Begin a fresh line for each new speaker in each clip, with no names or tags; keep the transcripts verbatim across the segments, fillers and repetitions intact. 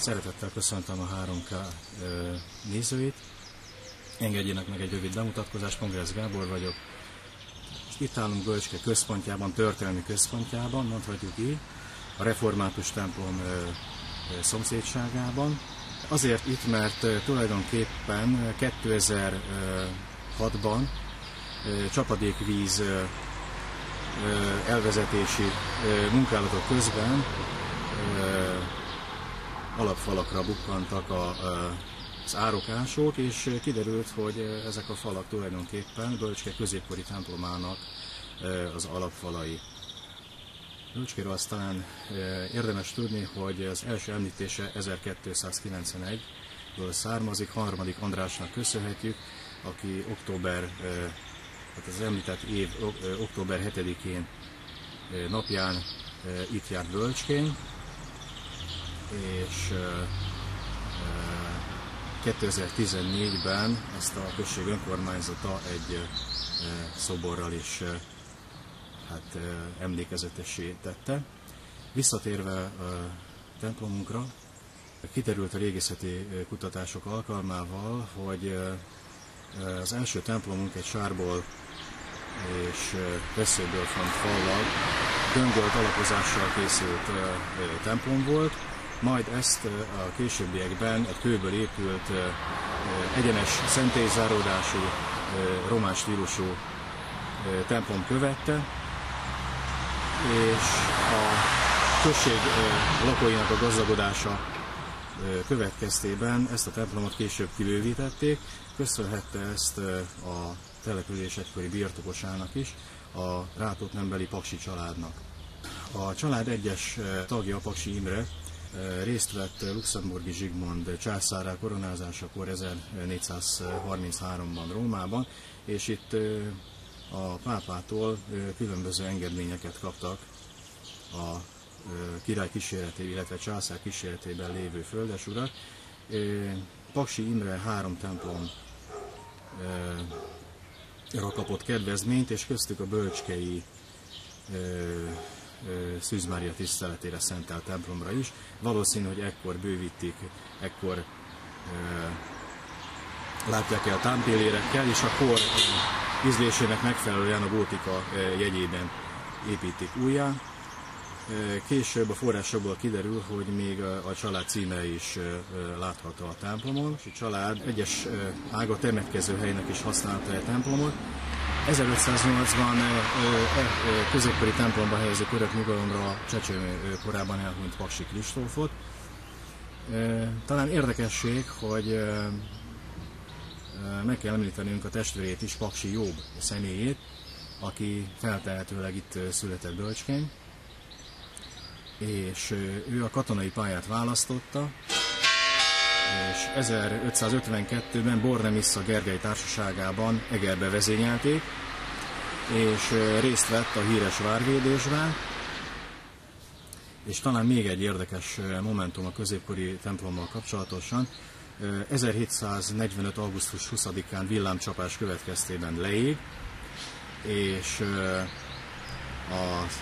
Szeretettel köszöntöm a három ká nézőit. Engedjenek meg egy rövid bemutatkozást, Pongrácz Gábor vagyok. Itt állunk Bölcske központjában, történelmi központjában, mondhatjuk így, a református templom szomszédságában. Azért itt, mert tulajdonképpen kétezer-hatban csapadékvíz elvezetési munkálatok közben alapfalakra bukkantak a, az árokások, és kiderült, hogy ezek a falak tulajdonképpen Bölcske középkori templomának az alapfalai. Bölcskéről azt talán érdemes tudni, hogy az első említése ezerkétszázkilencvenegyből származik, harmadik Andrásnak köszönhetjük, aki október, hát az említett év október hetedikén napján itt járt Bölcskén, és kétezer-tizennégyben ezt a község önkormányzata egy szoborral is hát, emlékezetessé tette. Visszatérve a templomunkra, kiderült a régészeti kutatások alkalmával, hogy az első templomunk egy sárból és veszőből font fallal, döngolt alapozással készült templom volt, majd ezt a későbbiekben egy kőből épült egyenes szentélyzáródású, román stílusú templom követte, és a község lakóinak a gazdagodása következtében ezt a templomot később kibővítették, köszönhette ezt a település egykori birtokosának is, a Rátót-nembeli Paksi családnak. A család egyes tagja, Paksi Imre, részt vett luxemburgi Zsigmond császárrá koronázásakor ezernégyszázharmincháromban Rómában, és itt a pápától különböző engedményeket kaptak a király kíséretében, illetve császár kíséretében lévő földesurak. Paksi Imre három templomra kapott kedvezményt, és köztük a bölcskei Szűz Mária tiszteletére szentelt templomra is. Valószínű, hogy ekkor bővítik, ekkor e, látják el támpillérekkel, és a kor ízlésének megfelelően a gótika jegyében építik újjá. Később a forrásokból kiderül, hogy még a család címe is látható a templomon. A család egyes ága temetkező helynek is használta a templomot. ezerötszáznyolcban e középkori templomba helyezik örök nyugalomra a csecsemő korában elhunyt Paksi Kristófot. Talán érdekesség, hogy meg kell említenünk a testvérét is, Paksi Jobb személyét, aki feltehetőleg itt született Bölcskén, és ő a katonai pályát választotta, és ezerötszázötvenkettőben Bornemissza Gergely társaságában Egerbe vezényelték, és részt vett a híres várvédésben. És talán még egy érdekes momentum a középkori templommal kapcsolatosan, ezerhétszáznegyvenöt augusztus huszadikán villámcsapás következtében leég, és az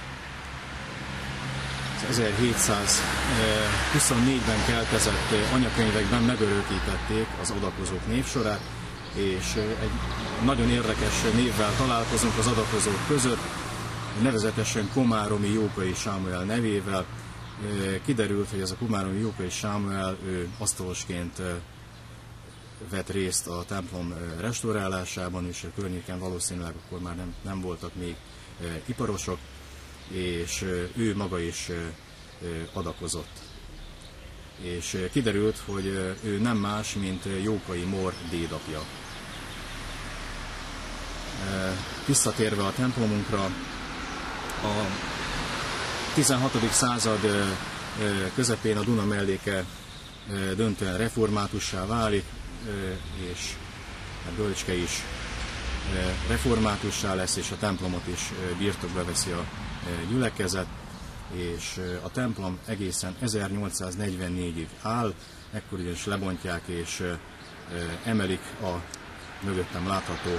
ezerhétszázhuszonnégyben keltezett anyakönyvekben megörökítették az adakozók névsorát, és egy nagyon érdekes névvel találkozunk az adakozók között, nevezetesen Komáromi Jókai Sámuel nevével. Kiderült, hogy ez a Komáromi Jókai Sámuel ő asztalosként vett részt a templom restaurálásában, és a környéken valószínűleg akkor már nem, nem voltak még iparosok, és ő maga is adakozott. És kiderült, hogy ő nem más, mint Jókai Mór dédapja. Visszatérve a templomunkra, a tizenhatodik század közepén a Duna melléke döntően reformátussá válik, és a Bölcske is reformátussá lesz, és a templomot is birtokba veszi a gyülekezet, és a templom egészen ezernyolcszáznegyvennégyig áll, ekkor ugyanis lebontják és emelik a mögöttem látható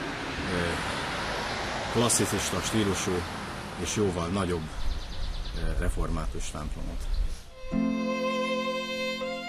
klasszicista stílusú és jóval nagyobb református templomot.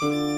Thank you.